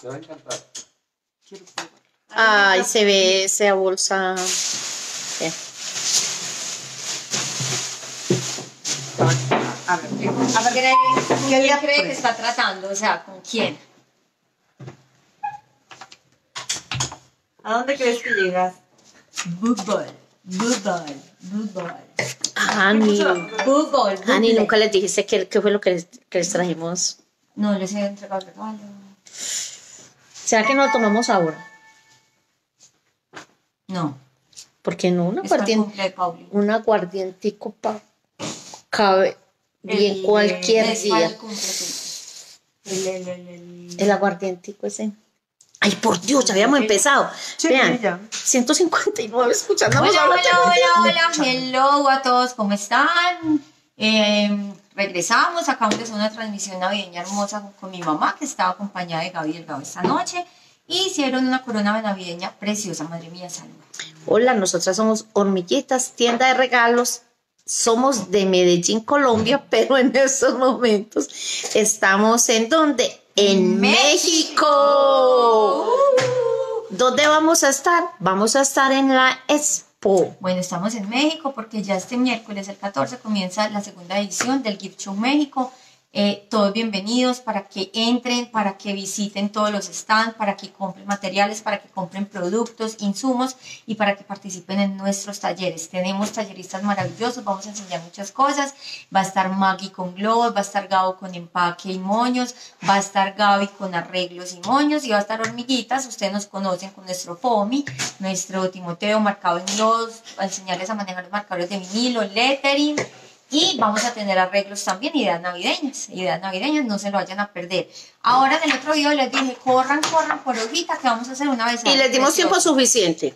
Te va a encantar. Quiero probar. Ay, se ve esa bolsa. Bien. A ver, ¿quién cree que está tratando? O sea, ¿con quién? ¿A dónde crees que llegas? Fútbol. Ani, nunca les dijiste qué fue lo que les trajimos. No, les he entregado el regalo. ¿Será que no lo tomamos ahora? No. ¿Por qué no? Un aguardientico para cabe bien cualquier día. El aguardientico ese. Ay, por Dios, ya habíamos empezado. Sí, vean, ya. 159 escuchándonos. Hola, hello a todos, ¿cómo están? Regresamos, acabamos de hacer una transmisión navideña hermosa con mi mamá, que estaba acompañada de Gaby y el Gabo esta noche. Y hicieron una corona navideña preciosa, madre mía, salud. Hola, nosotras somos Hormiguitas, tienda de regalos. Somos de Medellín, Colombia, pero en estos momentos estamos ¿en dónde? En México. ¿Dónde vamos a estar? Vamos a estar en la Expo. Bueno, estamos en México porque ya este miércoles, el 14, comienza la segunda edición del Gift Show México. Todos bienvenidos para que entren, para que visiten todos los stands, para que compren materiales, para que compren productos, insumos y para que participen en nuestros talleres. Tenemos talleristas maravillosos, vamos a enseñar muchas cosas. Va a estar Maggie con globos, va a estar Gabo con empaque y moños, va a estar Gaby con arreglos y moños y va a estar Hormiguitas. Ustedes nos conocen con nuestro POMI, nuestro Timoteo marcado en globos, a enseñarles a manejar los marcadores de vinilo, lettering. Y vamos a tener arreglos también, ideas navideñas, no se lo vayan a perder. Ahora en el otro video les dije, corran por hojita que vamos a hacer una vez. Y les dimos tiempo suficiente.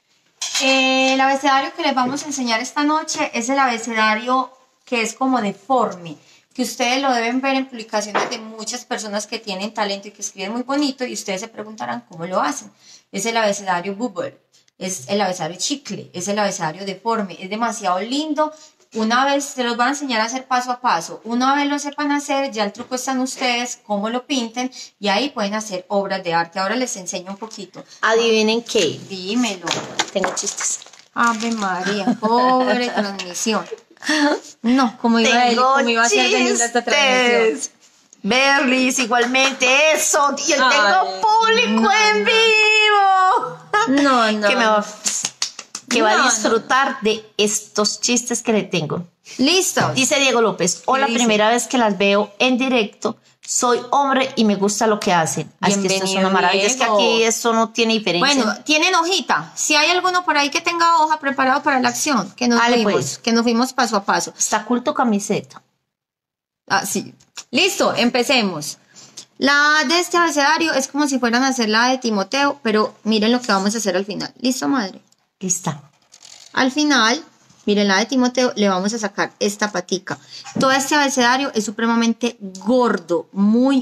El abecedario que les vamos a enseñar esta noche es el abecedario que es como deforme, que ustedes lo deben ver en publicaciones de muchas personas que tienen talento y que escriben muy bonito y ustedes se preguntarán cómo lo hacen. Es el abecedario Bubble, es el abecedario chicle, es el abecedario deforme, es demasiado lindo. Una vez se los van a enseñar a hacer paso a paso, una vez lo sepan hacer, ya el truco está en ustedes, cómo lo pinten y ahí pueden hacer obras de arte. Ahora les enseño un poquito. Adivinen qué. Dímelo. Tengo chistes. Ave María, pobre transmisión. No, como iba a ser de linda esta transmisión. Berries, igualmente, eso. Y yo tengo público en vivo. No. Que va a disfrutar de estos chistes que le tengo. Listo. Dice Diego López, hola, primera vez que las veo en directo, soy hombre y me gusta lo que hacen. Es que esto es una maravilla, es que aquí esto no tiene diferencia. Bueno, tienen hojita. Si hay alguno por ahí que tenga hoja preparado para la acción, que nos fuimos paso a paso. Está culto camiseta. Ah, sí. Listo, empecemos. La de este abecedario es como si fueran a hacer la de Timoteo, pero miren lo que vamos a hacer al final. ¿Listo, madre? Lista. Al final, miren la de Timoteo, le vamos a sacar esta patica. Todo este abecedario es supremamente gordo, muy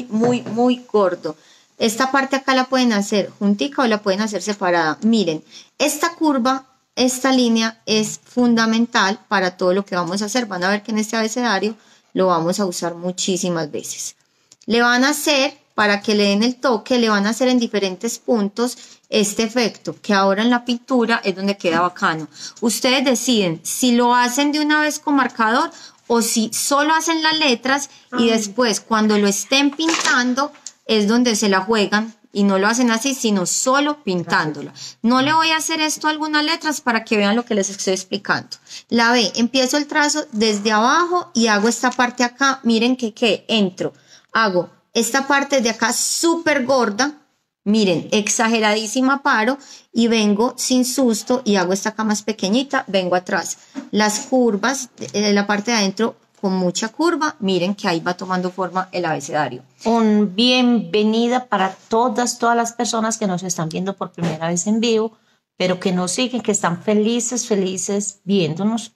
gordo. Esta parte acá la pueden hacer juntica o la pueden hacer separada. Miren, esta curva, esta línea es fundamental para todo lo que vamos a hacer. Van a ver que en este abecedario lo vamos a usar muchísimas veces. Le van a hacer, para que le den el toque, le van a hacer en diferentes puntos este efecto, que ahora en la pintura es donde queda bacano. Ustedes deciden si lo hacen de una vez con marcador o si solo hacen las letras y después cuando lo estén pintando es donde se la juegan y no lo hacen así, sino solo pintándolo. No le voy a hacer esto a algunas letras para que vean lo que les estoy explicando. La B, empiezo el trazo desde abajo y hago esta parte acá. Miren que entro, hago esta parte de acá súper gorda. Miren, exageradísima paro y vengo sin susto y hago esta acá más pequeñita, vengo atrás. Las curvas de la parte de adentro con mucha curva, miren que ahí va tomando forma el abecedario. Un bienvenida para todas las personas que nos están viendo por primera vez en vivo, pero que nos siguen, que están felices viéndonos.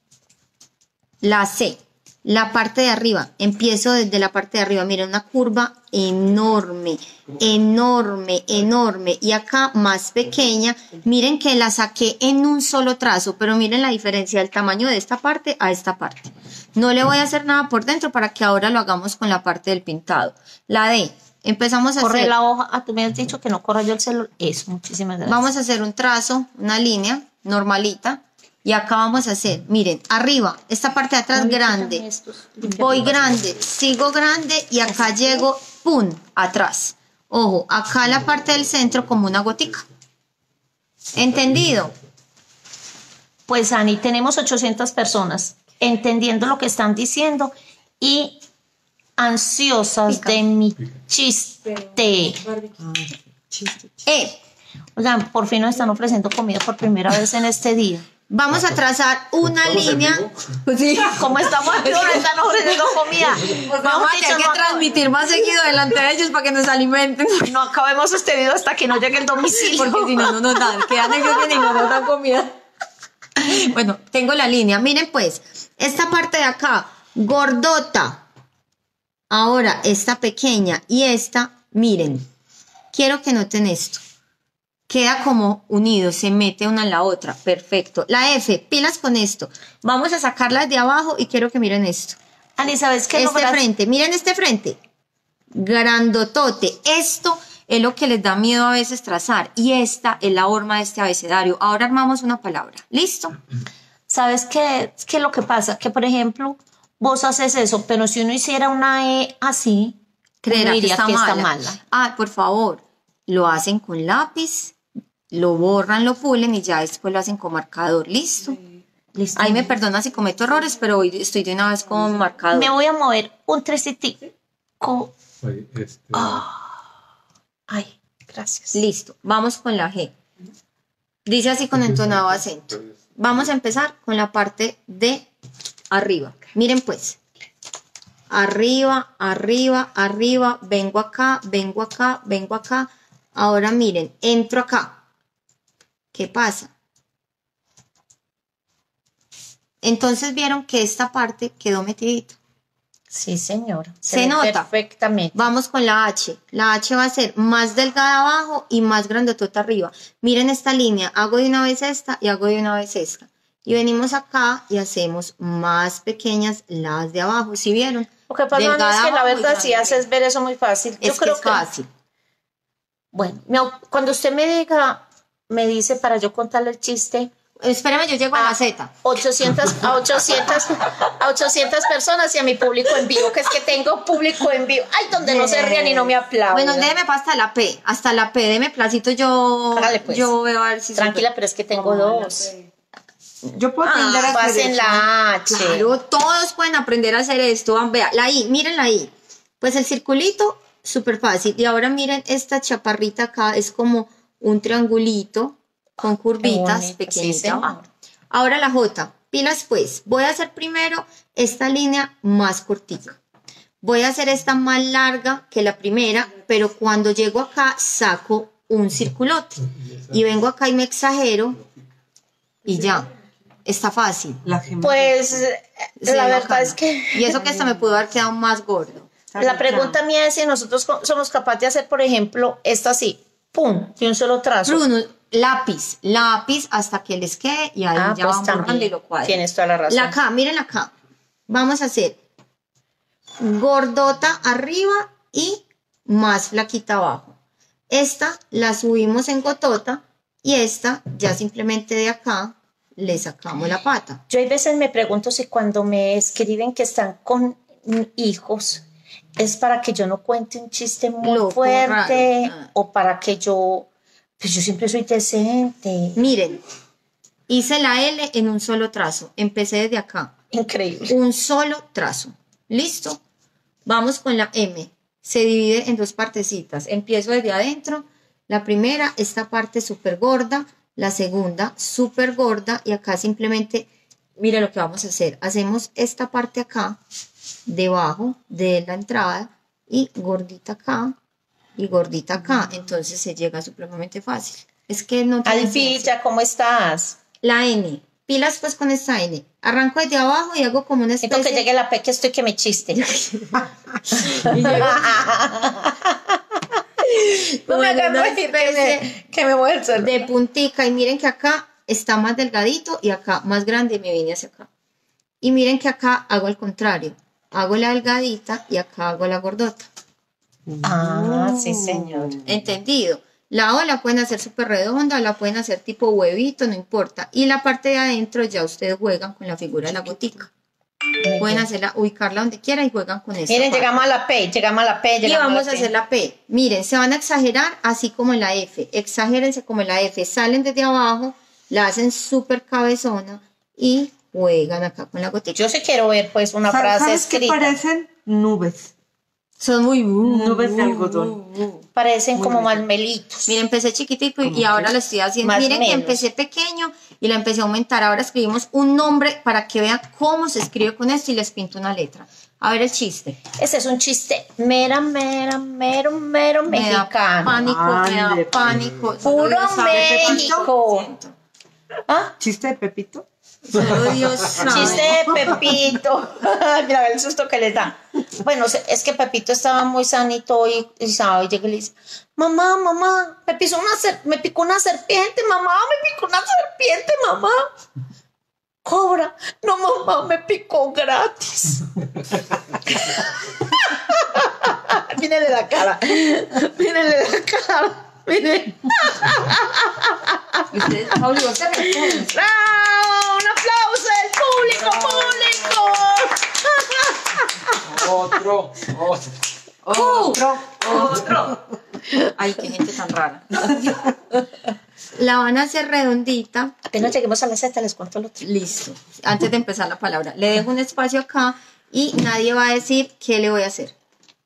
La C. La parte de arriba, empiezo desde la parte de arriba, miren una curva enorme, y acá más pequeña, miren que la saqué en un solo trazo, pero miren la diferencia del tamaño de esta parte a esta parte. No le voy a hacer nada por dentro para que ahora lo hagamos con la parte del pintado. La D, Empezamos a Corre hacer, la hoja. Ah, tú me has dicho que no corra yo el celular. Eso, muchísimas gracias. vamos a hacer un trazo, una línea normalita. Y acá vamos a hacer, miren, arriba, esta parte de atrás grande. Voy grande, sigo grande y acá llego, pum, atrás. Ojo, acá la parte del centro como una gotica. ¿Entendido? Pues, Ani, tenemos 800 personas entendiendo lo que están diciendo y ansiosas Pica. de mi chiste. Oigan, por fin nos están ofreciendo comida por primera vez en este día. Vamos a trazar una línea. Sí. Como estamos aquí, nos están ofreciendo comida. Vamos a tener que transmitir más seguido delante de ellos para que nos alimenten. No acabemos este video hasta que no llegue el domicilio. Porque si no, no nos dan. Quedan ellos y no nos dan comida. Bueno, tengo la línea. Miren pues, esta parte de acá, gordota. Ahora, esta pequeña y esta, miren. Quiero que noten esto. Queda como unido, se mete una en la otra. Perfecto. La F, pilas con esto. Vamos a sacarlas de abajo y quiero que miren esto. Ani, ¿sabes qué? Este frente, miren este frente. Grandotote. Esto es lo que les da miedo a veces trazar. Y esta es la horma de este abecedario. Ahora armamos una palabra. ¿Listo? ¿Sabes qué? Es que lo que pasa, que por ejemplo, vos haces eso, pero si uno hiciera una E así, Creerá uno que diría está mala. Ah, por favor. Lo hacen con lápiz, lo borran, lo pulen y ya después lo hacen con marcador. ¿Listo? Listo. Ahí me perdona si cometo errores, pero hoy estoy de una vez con marcador. Me voy a mover un trecitico. Ay, gracias. Listo, vamos con la G. Dice así con entonado acento. Vamos a empezar con la parte de arriba. Miren pues. Arriba, arriba, arriba. Vengo acá, vengo acá, vengo acá. Ahora miren, entro acá. ¿Qué pasa? Entonces vieron que esta parte quedó metidita. Sí, señora. Se ve nota. Perfectamente. Vamos con la H. La H va a ser más delgada abajo y más grandotota arriba. Miren esta línea. Hago de una vez esta y hago de una vez esta. Y venimos acá y hacemos más pequeñas las de abajo. ¿Sí vieron? Lo que pasa es que la verdad si haces ver eso muy fácil. Yo creo que es fácil. Bueno, cuando usted me diga, me dice para yo contarle el chiste. Espérame, yo llego a la Z. 800 personas y a mi público en vivo, que es que tengo público en vivo. Ay, donde no se rían y no me aplauden. Bueno, déjeme hasta la P. Hasta la P, déme placito yo. Hágale, pues. Yo veo a ver si tranquila, pero es que tengo dos. Yo puedo aprender a hacer vas en la H. Claro, todos pueden aprender a hacer esto. Vea, la I, miren la I. Pues el circulito, súper fácil. Y ahora miren, esta chaparrita acá es como un triangulito con curvitas pequeñitas. Sí, ahora la J, pilas pues. Voy a hacer primero esta línea más cortita. Voy a hacer esta más larga que la primera, pero cuando llego acá saco un circulote. Y vengo acá y me exagero y ya. Está fácil. Pues la verdad bacana. Es que... Y eso que hasta me pudo haber quedado más gordo. La pregunta mía es si nosotros somos capaces de hacer, por ejemplo, esta así, pum, de un solo trazo. Bruno, lápiz hasta que les quede y ahí ya pues van borrando y lo cuadran. Tienes toda la razón. La K, miren acá. Vamos a hacer gordota arriba y más flaquita abajo. Esta la subimos en gotota y esta ya simplemente de acá le sacamos la pata. Yo a veces me pregunto si cuando me escriben que están con hijos es para que yo no cuente un chiste muy fuerte o para que yo siempre soy decente. Miren, hice la L en un solo trazo. Empecé desde acá. Increíble. Un solo trazo. ¿Listo? Vamos con la M. Se divide en dos partecitas. Empiezo desde adentro. La primera, esta parte súper gorda. La segunda, súper gorda. Y acá simplemente, mire lo que vamos a hacer. Hacemos esta parte acá, debajo de la entrada. Y gordita acá. Y gordita acá. Entonces se llega supremamente fácil. Es que no tiene Alfilla, ¿cómo estás? La N. Pilas pues con esta N. Arranco desde abajo y hago como una especie... Necesito que llegue la P que estoy que me chiste. y llego... No me hagas reír que me mueve el suelo. De puntica. Y miren que acá está más delgadito y acá más grande y me vine hacia acá. Y miren que acá hago al contrario. Hago la delgadita y acá hago la gordota. Ah, sí, señor. ¿Entendido? La O la pueden hacer súper redonda, la pueden hacer tipo huevito, no importa. Y la parte de adentro ya ustedes juegan con la figura de la gotica. Pueden hacerla, ubicarla donde quiera y juegan con esta Miren, parte. llegamos a la P, Y vamos a hacer la P. Miren, se van a exagerar así como en la F. Exagérense como en la F. Salen desde abajo, la hacen súper cabezona y juegan acá con la gotica. Yo sí quiero ver pues una frase escrita. ¿Sabes qué parecen? Nubes. Son muy... nubes de algodón. Parecen Muy como bien. marmelitos. Miren, empecé chiquitico y ahora lo estoy haciendo. Más Miren que menos. empecé pequeño y la empecé a aumentar. Ahora escribimos un nombre para que vean cómo se escribe con esto y les pinto una letra. A ver el chiste. Ese es un chiste mero mexicano. Me da Ande, pánico. Puro Solo Dios sabe. México. ¿Ah? ¿Chiste de Pepito? Solo Dios sabe. Chiste de Pepito. Mira el susto que les da. Bueno, es que Pepito estaba muy sanito y sabe, llega y le dice, mamá, me picó una serpiente, mamá. Cobra. No, mamá, me picó gratis. Mírenle la cara. Miren. Ustedes, Pauli, vos te respondes. ¡Bravo! ¡Un aplauso del público! Otro. Ay, qué gente tan rara. La van a hacer redondita. Apenas lleguemos a la Z, les cuento lo otro. Listo. Antes de empezar la palabra, le dejo un espacio acá y nadie va a decir qué le voy a hacer.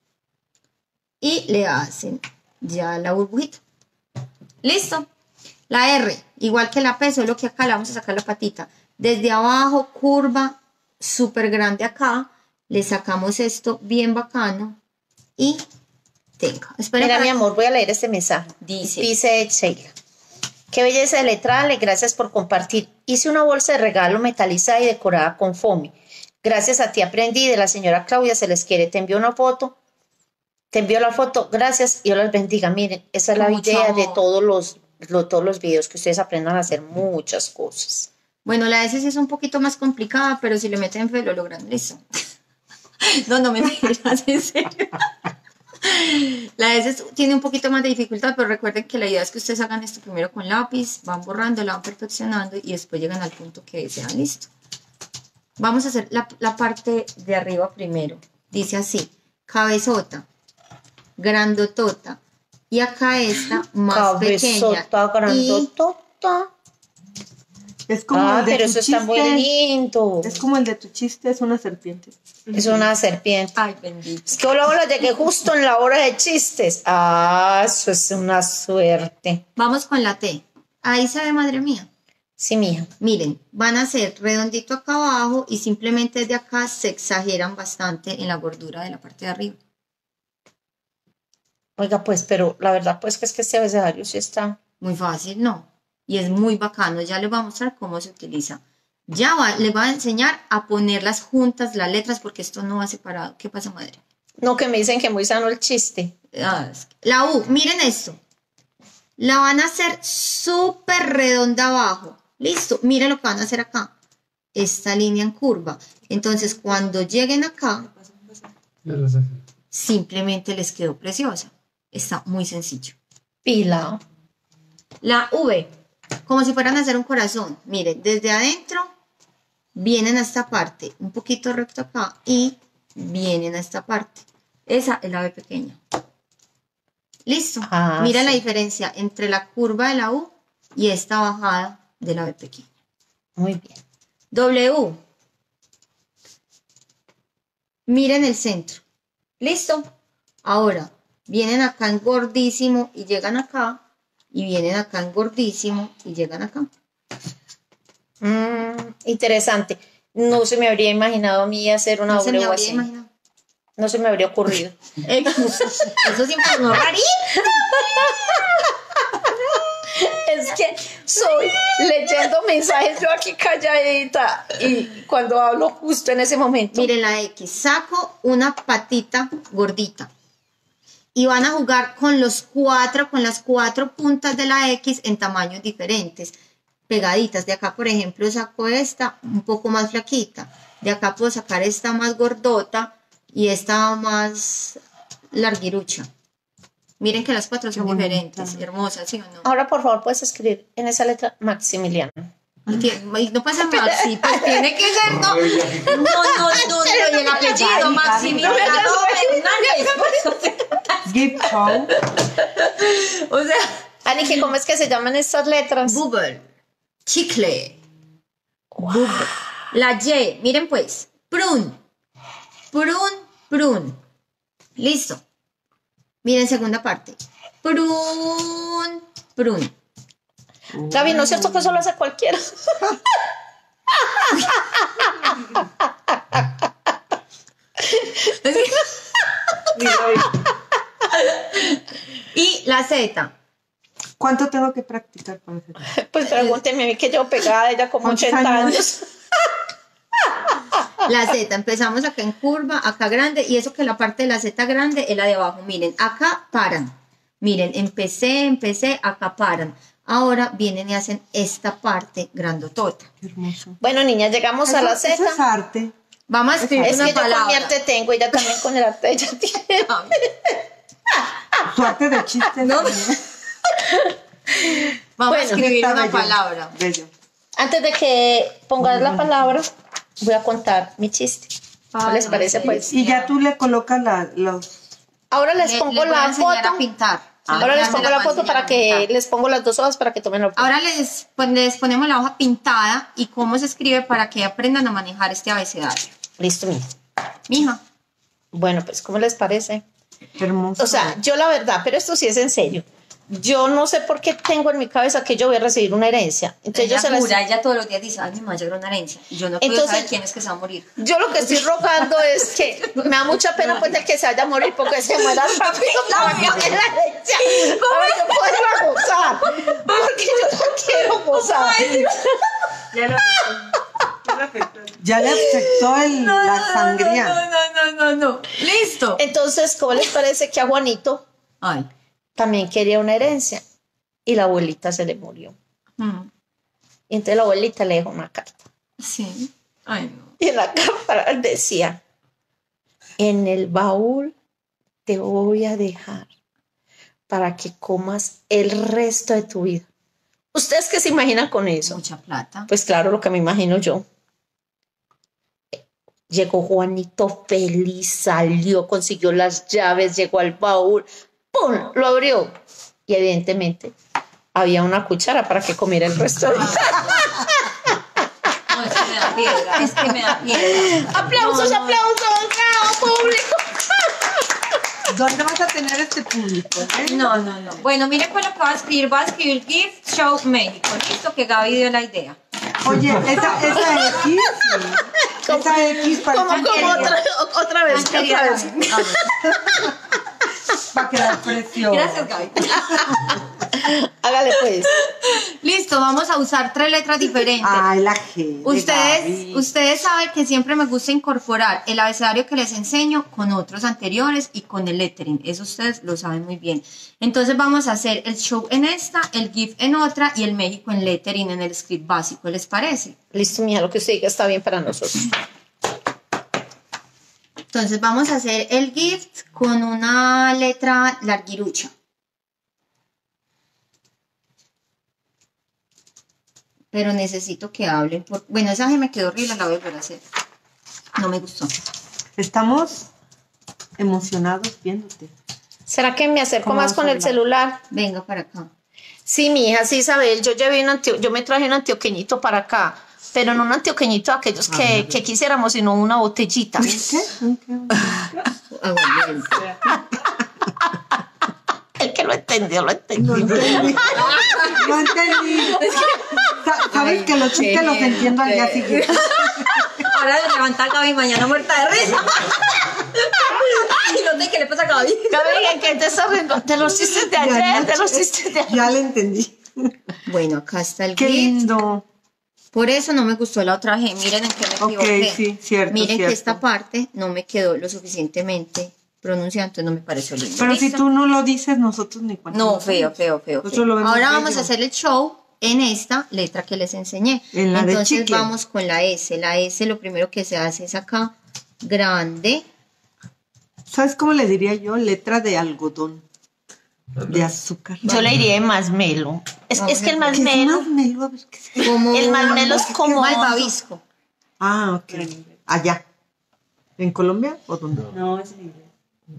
Y le hacen ya la burbujita. Listo. La R, igual que la P, solo que acá le vamos a sacar la patita. Desde abajo, curva, súper grande acá. Le sacamos esto bien bacano. Y tenga. Espera. Mira, mi amor, voy a leer este mensaje. Dice Sheila. Qué belleza de letra, Ale, gracias por compartir. Hice una bolsa de regalo metalizada y decorada con foamy. Gracias a ti aprendí, de la señora Claudia se les quiere. Te envió una foto. Te envío la foto, gracias y Dios los bendiga. Miren, esa es la Mucho idea amor. de todos los videos, que ustedes aprendan a hacer muchas cosas. Bueno, la S sí es un poquito más complicada, pero si le meten fe lo logran. Listo. No me digas, en serio. La S tiene un poquito más de dificultad, pero recuerden que la idea es que ustedes hagan esto primero con lápiz, van borrando, la van perfeccionando y después llegan al punto que desean. Listo. Vamos a hacer la parte de arriba primero. Dice así, cabezota, grandotota, y acá esta más pequeña. Cabezota, grandotota. Es como el de pero tu eso está muy chiste. lindo. Es como el de tu chiste, es una serpiente. Es una serpiente. Ay, bendito. Es que hola, llegué justo en la hora de chistes. Ah, eso es una suerte. Vamos con la T. Ahí se ve, madre mía. Sí, mija. Miren, van a hacer redondito acá abajo y simplemente desde acá se exageran bastante en la gordura de la parte de arriba. Oiga, pues, pero la verdad, pues, que es que este abecedario sí está. Muy fácil, ¿no? Y es muy bacano. Ya les voy a mostrar cómo se utiliza. Les voy a enseñar a ponerlas juntas las letras porque esto no va separado. ¿Qué pasa, madre? No, que me dicen que muy sano el chiste. La U, miren esto. La van a hacer súper redonda abajo. Listo, miren lo que van a hacer acá. Esta línea en curva. Entonces, cuando lleguen acá, simplemente les quedó preciosa. Está muy sencillo. Pila. La V, como si fueran a hacer un corazón. Miren, desde adentro vienen a esta parte, un poquito recto acá y vienen a esta parte. Esa es la V pequeña. Listo. Mira la diferencia entre la curva de la U y esta bajada de la V pequeña. Muy bien. W. Miren el centro. ¿Listo? Ahora, vienen acá en gordísimo y llegan acá. Y vienen acá en gordísimo y llegan acá. Interesante. No se me habría imaginado a mí hacer una No se me W habría así. imaginado. No se me habría ocurrido. Eso siempre es rarísimo. Es que soy leyendo mensajes yo aquí calladita y cuando hablo justo en ese momento. Miren la X. Saco una patita gordita. Y van a jugar con las cuatro puntas de la X en tamaños diferentes. Pegaditas. De acá, por ejemplo, saco esta un poco más flaquita. De acá puedo sacar esta más gordota y esta más larguirucha. Miren que las 4 son bonita. diferentes, hermosas, ¿sí o no? Ahora, por favor, puedes escribir en esa letra Maximiliano. Y no pasa nada, sí, pues tiene que ser, no, y el apellido, Maximiliano Fernández. Gift show. O sea, Ani, ¿cómo es que se llaman estas letras? Bubble, chicle, Bubble. La Y, miren pues, prun, listo. Miren segunda parte, prun. Gaby, ¿no es cierto que eso lo hace cualquiera? Y la Z. ¿Cuánto tengo que practicar para hacer? Pues pregúnteme a mí que llevo pegada a ella como ¿Cuántos 80 años? años. La Z, empezamos acá en curva, acá grande, y eso que la parte de la Z grande es la de abajo. Miren, acá paran. Miren, empecé, acá paran. Ahora vienen y hacen esta parte grandotota. Qué hermoso. Bueno, niñas, llegamos a la Z. Eso es arte. Vamos a escribir Es una que yo con mi palabra. arte tengo, ella también con el arte ella tiene. Tu arte de chiste. No. Vamos a Bueno, escribir está una bello, palabra. bello. Antes de que pongas la palabra, voy a contar mi chiste. ¿Qué les parece, pues? Y ya tú le colocas los... Ahora les pongo voy a la enseñar foto. a pintar. Ahora les pongo la foto para que les les pongo las 2 hojas para que tomen la foto. Ahora les ponemos la hoja pintada y cómo se escribe para que aprendan a manejar este abecedario. Listo, mija. Mija. Bueno, pues, ¿cómo les parece? Hermoso. O sea, yo la verdad, pero esto sí es en serio. Yo no sé por qué tengo en mi cabeza que yo voy a recibir una herencia. Entonces yo se las... ella todos los días dice, ay, mi mamá llegó una herencia. Y yo no puedo Entonces- saber quién es que se va a morir. Yo lo que estoy rogando es que me da mucha pena pues de que se vaya a morir porque se muera rápido para que me la herencia. Para yo poderla gozar. Porque yo no quiero gozar. Ya le afectó la sangría. No. Listo. Entonces, ¿cómo les parece que a Juanito Ay. también quería una herencia? Y la abuelita se le murió. Y entonces la abuelita le dejó una carta. Sí. Ay, no. Y en la carta decía, en el baúl te voy a dejar para que comas el resto de tu vida. ¿Ustedes qué se imaginan con eso? Mucha plata. Pues claro, lo que me imagino yo. Llegó Juanito feliz, salió, consiguió las llaves, llegó al baúl, ¡pum! Lo abrió. Y evidentemente había una cuchara para que comiera el resto de vida. No, es que me da piedra. ¡Aplausos, aplausos! ¡Bravo, público! ¿Dónde vas a tener este público? No. Bueno, miren pues lo que voy a escribir. Voy a escribir Gift Show México. Listo, que Gaby dio la idea. Oye, esa X, sí. Esa X para Como otra vez. para quedar precioso. Gracias, Gaby. Hágale pues. Listo, vamos a usar 3 letras diferentes. Ay, la G. Ustedes saben que siempre me gusta incorporar el abecedario que les enseño con otros anteriores y con el lettering. Eso ustedes lo saben muy bien. Entonces vamos a hacer el show en esta, el GIF en otra y el México en lettering en el script básico. ¿Les parece? Listo, mija, lo que usted diga está bien para nosotros. Entonces vamos a hacer el gift con una letra larguirucha. Pero necesito que hablen. Bueno, esa G me quedó horrible, la voy a volver a hacer. No me gustó. Estamos emocionados viéndote. ¿Será que me acerco ¿Cómo más vas con a el hablar? celular? Venga para acá. Sí, mi hija, sí, Isabel, yo me traje un antioqueñito para acá, pero no un antioqueñito aquellos que quisiéramos, sino una botellita. ¿Qué? Aguardiente. El que lo entendió, lo entendió. No entendí. No entendí. Sabes que los chistes los entiendo al día siguiente. Ahora se levanta Gaby mañana muerta de risa. Ay, no sé qué le pasa a Gaby. Gaby, ¿qué te estás riendo? De los chistes de ayer, de los chistes de ayer. Ya le entendí. Bueno, acá está el Qué gift. lindo. Por eso no me gustó la otra G. Miren en qué me equivoqué. sí, cierto, Miren cierto. que esta parte no me quedó lo suficientemente pronunciada, entonces no me pareció lindo. Pero si ¿Listo? tú no lo dices, nosotros ni cuenta. No, feo. Nosotros lo vemos Ahora bello. vamos a hacer el show en esta letra que les enseñé. En la de Entonces chicle. vamos con la S. La S lo primero que se hace es acá, grande, ¿Sabes cómo le diría yo? Letra de algodón, de azúcar. Yo le diría de masmelo. Es que el masmelo... ¿Qué es masmelo? A ver, ¿qué es? El masmelo es como... malvavisco. Ah, ok. Allá. ¿En Colombia o dónde? No, es en inglés.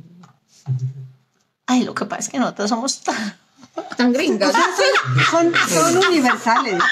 Ay, lo que pasa es que nosotros somos Tan gringas. Son universales.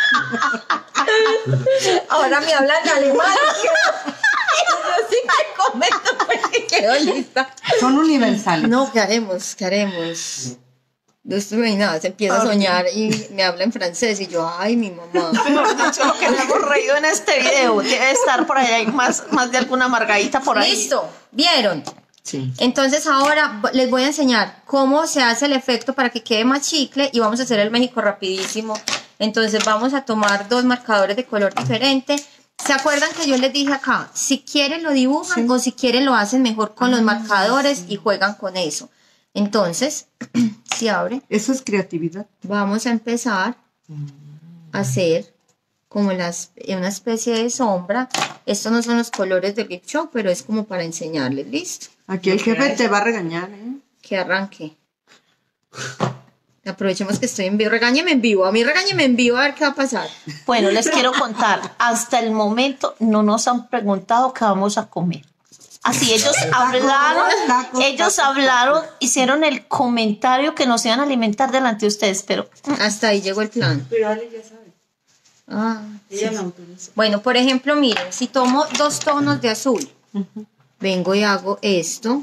Ahora me hablan en alemán. Yo sí me comento porque quedo lista. Son universales. No, ¿qué haremos? ¿Qué haremos? No estoy nada, se empieza a soñar y me habla en francés y yo, ay, mi mamá. Mejor dicho, lo que le hemos reído en este video. Debe estar por ahí más de alguna margadita por ahí. Listo, ¿vieron? Sí. Entonces ahora les voy a enseñar cómo se hace el efecto para que quede más chicle y vamos a hacer el México rapidísimo. Entonces vamos a tomar 2 marcadores de color diferente. ¿Se acuerdan que yo les dije acá? Si quieren lo dibujan o si quieren lo hacen mejor con los marcadores y juegan con eso. Entonces, si abre, Eso es creatividad. vamos a empezar a hacer como una especie de sombra. Estos no son los colores del gift shop, pero es como para enseñarles. Listo. Aquí el jefe te va a regañar, ¿eh? Que arranque. Aprovechemos que estoy en vivo. Regáñeme en vivo. A mí regáñeme en vivo a ver qué va a pasar. Bueno, les quiero contar. Hasta el momento no nos han preguntado qué vamos a comer. Así ellos hablaron, hicieron el comentario que nos iban a alimentar delante de ustedes, pero Hasta ahí llegó el plan. Pero Ale ya sabe. Ah, Ella me autorizó. bueno, por ejemplo, miren, si tomo 2 tonos de azul, vengo y hago esto.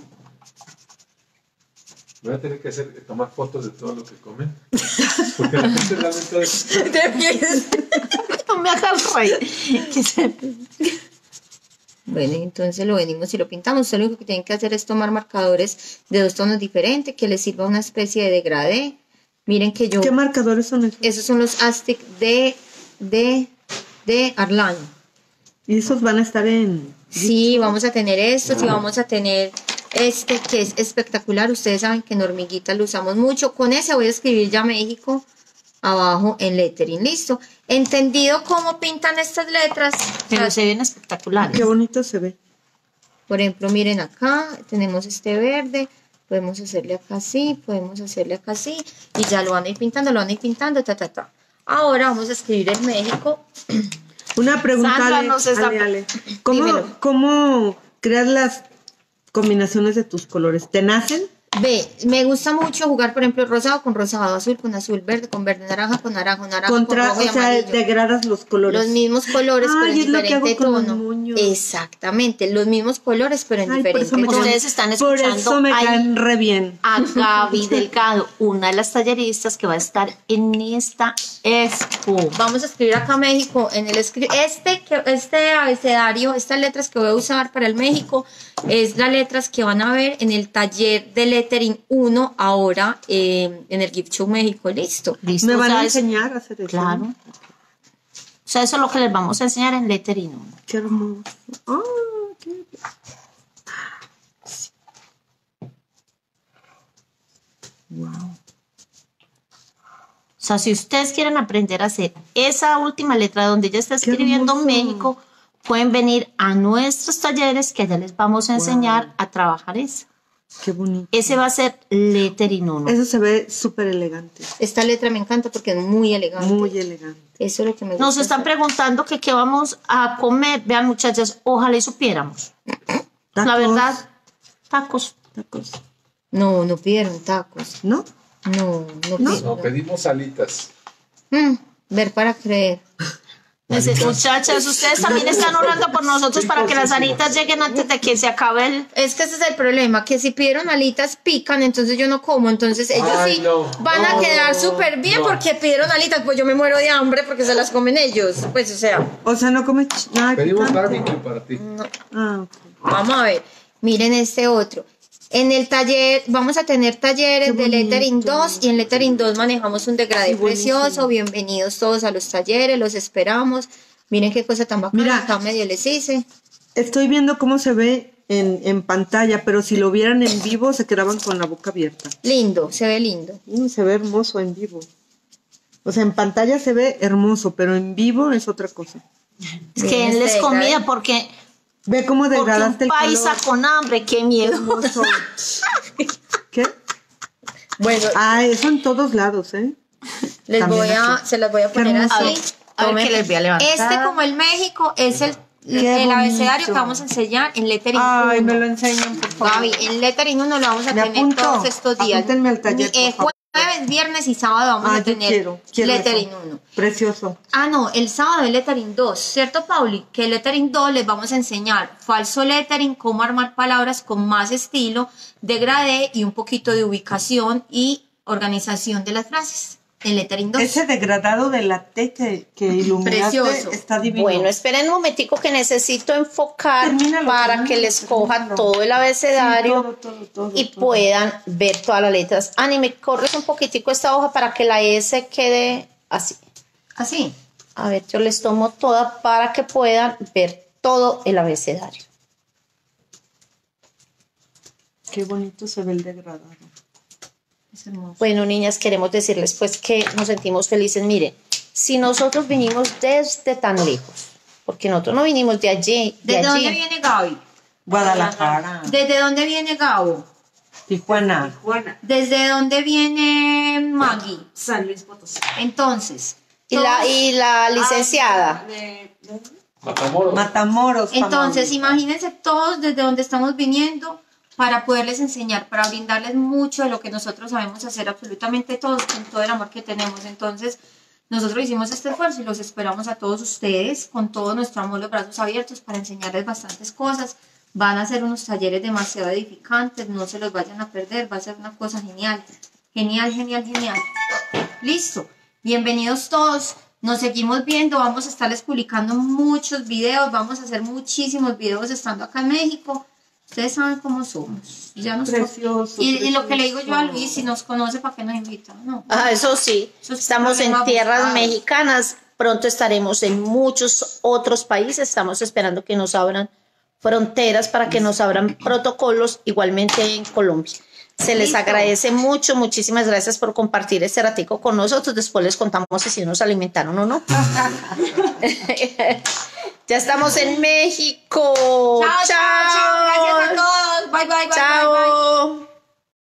Voy a tener que tomar fotos de todo lo que comen. Porque la gente realmente... no me hagas reír. Bueno, entonces lo venimos y lo pintamos. Ustedes lo único que tienen que hacer es tomar marcadores de 2 tonos diferentes que les sirva una especie de degradé. Miren que yo... ¿Qué marcadores son esos? Esos son los Aztec de Arlan. Y esos van a estar en... Sí, vamos a tener estos y vamos a tener este que es espectacular. Ustedes saben que en Hormiguita lo usamos mucho. Con ese voy a escribir ya México abajo en lettering. Listo. ¿Entendido cómo pintan estas letras? Pero se ven espectaculares. Qué bonito se ve. Por ejemplo, miren acá, tenemos este verde. Podemos hacerle acá así, podemos hacerle acá así. Y ya lo van a ir pintando, ta. Ahora vamos a escribir en México. Una pregunta, Sandra, Ale, nos está- Ale. Dímelo. ¿Cómo creas las combinaciones de tus colores? ¿Te nacen? Ve, me gusta mucho jugar, por ejemplo, rosado con rosado, azul con azul, verde con verde, naranja con naranja, naranja con rojo y O sea, amarillo. degradas los colores. Los mismos colores, pero en Ay, es lo que diferente hago con los tono. moños. Exactamente, los mismos colores, pero en Ay, por diferente eso me tono. Ustedes están Por escuchando eso me ahí caen re bien. a Gaby Delgado, una de las talleristas que va a estar en esta expo. Vamos a escribir acá México en el este abecedario, estas letras que voy a usar para el México es las letras que van a ver en el taller de lettering 1 ahora en el Gift Show México. Listo. ¿Listo? Me van O sea, a es- enseñar a hacer eso. Claro. O sea, eso es lo que les vamos a enseñar en lettering 1. Qué hermoso. Ah, qué... O sea, si ustedes quieren aprender a hacer esa última letra donde ella está Qué escribiendo hermoso. México, pueden venir a nuestros talleres que allá les vamos a enseñar a trabajar eso. Qué bonito. Ese va a ser lettering 1. Eso se ve súper elegante. Esta letra me encanta porque es muy elegante. Muy elegante. Eso es lo que me gusta. Nos están hacer. preguntando que qué vamos a comer. Vean, muchachas, ojalá y supiéramos. La Tacos, verdad, tacos. Tacos. No pidieron tacos. ¿No? No No, pidieron. pedimos alitas. Ver para creer. Muchachas, ustedes también están orando por nosotros para que las alitas lleguen antes de que se acabe el... Es que ese es el problema, que si pidieron alitas pican, entonces yo no como, entonces ellos Ay, sí no, van a no, quedar súper bien no. porque pidieron alitas, pues yo me muero de hambre porque se las comen ellos, pues o sea, O sea, no comes nada Pedimos picante. barbecue para ti. Ah, ok. vamos a ver, miren este otro. En el taller, vamos a tener talleres Qué de bonito. Lettering 2 y en Lettering 2 manejamos un degradé Sí, buenísimo. precioso, bienvenidos todos a los talleres, los esperamos. Miren qué cosa tan bacana, Mira. acá medio les hice. Estoy viendo cómo se ve en pantalla, pero si lo vieran en vivo se quedaban con la boca abierta. Lindo, se ve lindo. Se ve hermoso en vivo. O sea, en pantalla se ve hermoso, pero en vivo es otra cosa. Es que Miren él les este comida degradé. porque Ve cómo Porque un degradaste el paisa color. con hambre, qué miedo. Hermoso. ¿Qué? Bueno, Eso en todos lados, ¿eh? se las voy a Qué poner hermoso. así. A ver Tomen. que les voy a levantar. Este, como el México, es el Qué abecedario bonito. que vamos a enseñar en lettering Ay, 1. me lo enseñan, por favor. Gaby, en lettering 1 lo vamos a Me tener apunto. todos estos días. Apúntenme al taller, por favor. Jueves, viernes y sábado vamos a Yo tener quiero lettering eso. 1. Precioso. Ah, no, el sábado es lettering 2, ¿cierto, Pauli? Que el lettering 2 les vamos a enseñar falso lettering, cómo armar palabras con más estilo, degradé y un poquito de ubicación y organización de las frases. El lettering 2. Ese degradado de la T que iluminaste Precioso. está divino. Bueno, esperen un momentico que necesito enfocar Termínalo, para que les coja termínalo. todo el abecedario todo, y todo. puedan ver todas las letras. Ani, me corres un poquitico esta hoja para que la S quede así. Así. A ver, yo les tomo toda para que puedan ver todo el abecedario. Qué bonito se ve el degradado. Es hermoso. Bueno, niñas, queremos decirles pues que nos sentimos felices. Miren, si nosotros vinimos desde tan lejos, porque nosotros no vinimos de allí, de ¿Desde dónde allí. viene Gaby? Guadalajara. ¿Desde dónde viene Gabo? Tijuana. Juana, ¿Desde dónde viene Maggie? San Luis Potosí. Entonces, Y la licenciada. ¿De dónde? Matamoros. Matamoros. entonces Tamaulipas. imagínense todos desde donde estamos viniendo para poderles enseñar, para brindarles mucho de lo que nosotros sabemos hacer, absolutamente todos, con todo el amor que tenemos. Entonces, nosotros hicimos este esfuerzo y los esperamos a todos ustedes con todo nuestro amor, los brazos abiertos para enseñarles bastantes cosas. Van a ser unos talleres demasiado edificantes, no se los vayan a perder, va a ser una cosa genial, genial, genial, genial. Listo, bienvenidos todos, nos seguimos viendo, vamos a estarles publicando muchos videos, vamos a hacer muchísimos videos estando acá en México. Ustedes saben cómo somos. Ya nos Precioso, y lo que le digo yo a precioso. Luis, si nos conoce, ¿para qué nos invita? No. Ah, eso sí, Eso es estamos en problema tierras buscado. mexicanas, pronto estaremos en muchos otros países, estamos esperando que nos abran fronteras para que nos abran protocolos, igualmente en Colombia. Se les Listo. agradece mucho, muchísimas gracias por compartir este ratico con nosotros, después les contamos si nos alimentaron o no. Ya estamos en México. Chao, chao, chao. Gracias a todos. Bye, bye, bye, bye, bye. Chao.